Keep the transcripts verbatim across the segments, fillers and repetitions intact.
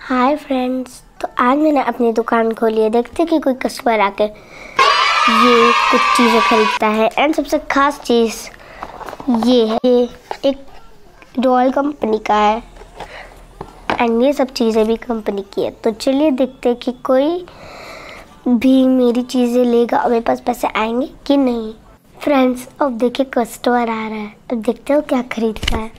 Hi friends, तो आज मैंने अपनी दुकान खोली है। देखते कि कोई कस्टमर आकर ये कुछ चीज़ें खरीदता है। एंड सबसे ख़ास चीज़ ये है, ये एक डॉल कंपनी का है एंड ये सब चीज़ें भी कंपनी की है। तो चलिए देखते हैं कि कोई भी मेरी चीज़ें लेगा और मेरे पास पैसे आएंगे कि नहीं। फ्रेंड्स, अब देखिए कस्टमर आ रहा है। अब देखते हो क्या खरीदता है।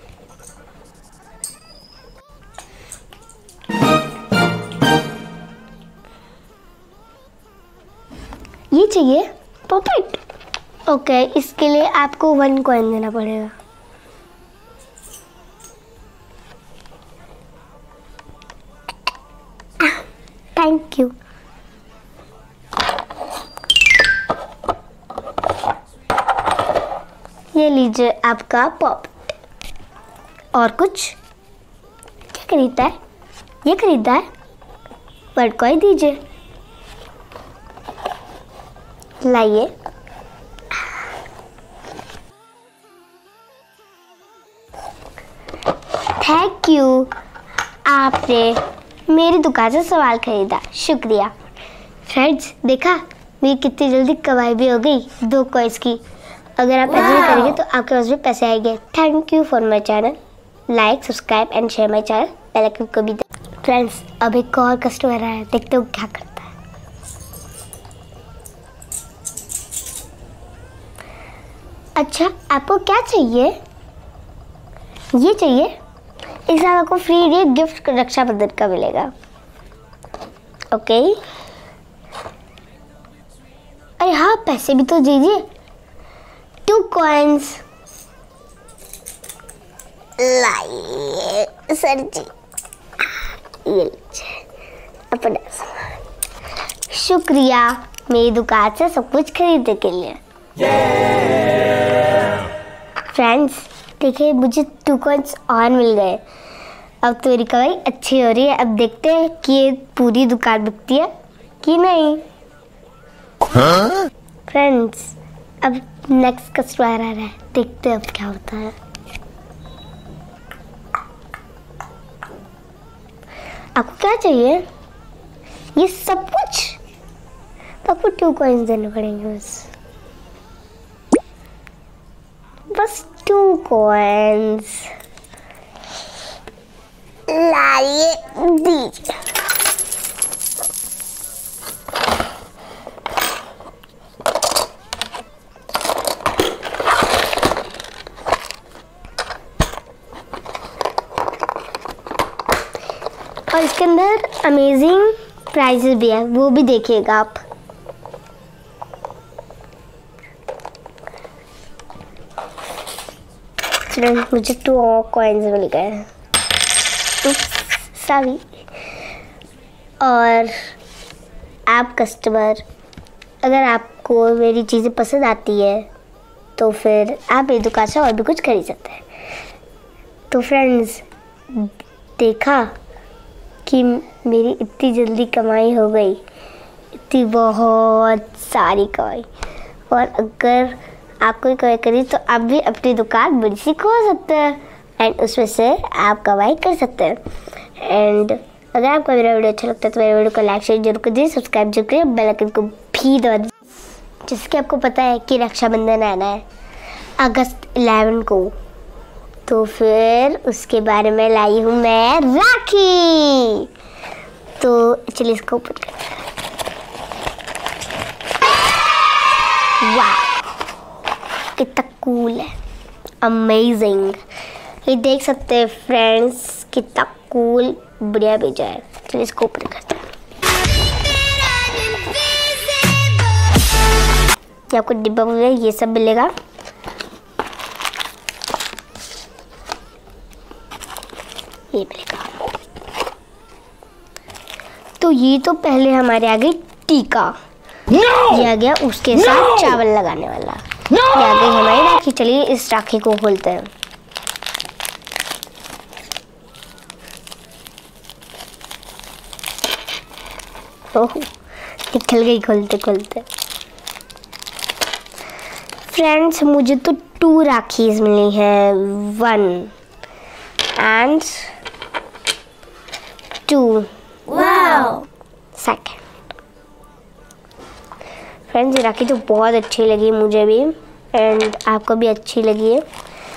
ये चाहिए पॉपेट। ओके, इसके लिए आपको वन कॉइन देना पड़ेगा। Thank you. ये लीजिए आपका पॉपेट। और कुछ क्या खरीदता है? ये खरीदा है, वन कॉइन दीजिए। लाइए। थैंक यू, आपने मेरी दुकान से सामान खरीदा, शुक्रिया। फ्रेंड्स, देखा मेरी कितनी जल्दी कमाई भी हो गई दो कॉइन्स की। अगर आप ऐसे ही करेंगे तो आपके पास भी पैसे आएंगे। Thank you for my channel. Like, subscribe and share my channel. Bell icon को भी। फ्रेंड्स, अब एक और कस्टमर आया, देखते हो क्या करता है। अच्छा, आपको क्या चाहिए? ये चाहिए? इस साल आपको फ्री ये गिफ्ट रक्षाबंधन का मिलेगा। ओके। अरे हाँ, पैसे भी तो दीजिए। टू कॉइन्स लाइए सर जी। ये लीजिए अपना सामान। शुक्रिया मेरी दुकान से सब कुछ खरीदने के लिए। फ्रेंड्स, देखिए मुझे टू कॉइन्स और मिल गए। अब तो मेरी कमाई अच्छी हो रही है। अब देखते हैं कि ये पूरी दुकान बिकती है कि नहीं। हाँ? फ्रेंड्स, अब नेक्स्ट कस्टमर आ रहा है, देखते हैं अब क्या होता है। आपको क्या चाहिए? ये सब कुछ? तो आपको टू कॉइन्स देने पड़ेंगे बस बस टू कॉइन्स लाइए दीजिए। और इसके अंदर अमेजिंग प्राइजेस भी है, वो भी देखिएगा आप। मुझे टू और कॉइन्स मिल गए। सॉरी। और आप कस्टमर, अगर आपको मेरी चीज़ें पसंद आती है तो फिर आप मेरी दुकान से और भी कुछ खरीद सकते हैं। तो फ्रेंड्स, देखा कि मेरी इतनी जल्दी कमाई हो गई, इतनी बहुत सारी कमाई। और अगर आपको कमाई करी तो आप भी अपनी दुकान बड़ी सी खोल सकते हैं एंड उसमें से आप कमाई कर सकते हैं। एंड अगर आपको मेरा वीडियो अच्छा लगता है तो मेरे वीडियो को लाइक शेयर जरूर कर दीजिए, सब्सक्राइब जरूर करिए, बेल आइकन को भी दबा दीजिए। जैसे कि आपको पता है कि रक्षाबंधन आना है अगस्त ग्यारह को, तो फिर उसके बारे में लाई हूँ मैं राखी। तो चलिए इसको ओपन करते हैं। वाह, कितना कूल है, अमेजिंग। ये देख सकते हैं फ्रेंड्स, कितना कूल बढ़िया भेजा है। चलिए इसको ओपन करते हैं। ये आपको डिब्बा में ये सब मिलेगा। ये मिलेगा। तो ये तो पहले हमारे आ गई टीका। no! ये आ गया उसके no! साथ चावल लगाने वाला। no! ये आ गई हमारी राखी। चलिए इस राखी को खोलते हैं। ओह, निकल गई खोलते खोलते। फ्रेंड्स, मुझे तो टू राखीज मिली है, one and two wow. Second. Friends, ये राखी तो बहुत अच्छी लगी मुझे भी एंड आपको भी अच्छी लगी है।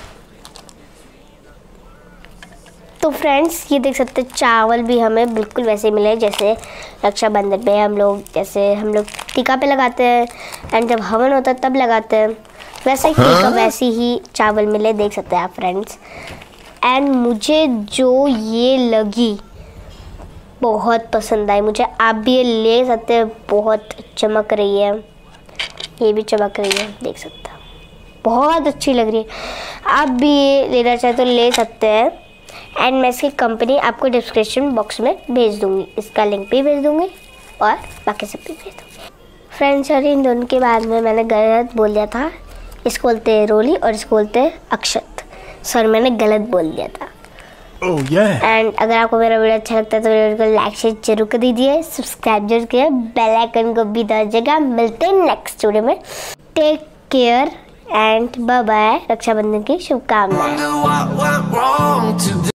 तो फ्रेंड्स, ये देख सकते हैं चावल भी हमें बिल्कुल वैसे मिले जैसे रक्षाबंधन पे हम लोग जैसे हम लोग टीका पे लगाते हैं एंड जब हवन होता है तब लगाते हैं, वैसे ही टीका वैसी ही चावल मिले, देख सकते हैं आप फ्रेंड्स। एंड मुझे जो ये लगी बहुत पसंद आई मुझे। आप भी ये ले सकते हैं, बहुत चमक रही है, ये भी चमक रही है, देख सकते हैं बहुत अच्छी लग रही है। आप भी ये लेना चाहे तो ले सकते हैं एंड मैं इसकी कंपनी आपको डिस्क्रिप्शन बॉक्स में भेज दूँगी, इसका लिंक भी भेज दूँगी और बाकी सब भी भेज दूँगी। फ्रेंड्स, और इन दोनों के बाद में मैंने गलत बोल दिया था, इसको बोलते हैं रोली और इसको बोलते हैं अक्षत। सॉरी, मैंने गलत बोल दिया था। Oh, yeah. एंड अगर आपको मेरा वीडियो अच्छा लगता है तो वीडियो को लाइक शेयर जरूर कर दीजिए, सब्सक्राइब जरूर कीजिए, बेल आइकन को भी दबाइएगा। मिलते हैं नेक्स्ट वीडियो में। Take care and bye bye. Raksha Bandhan की शुभकामनाएं।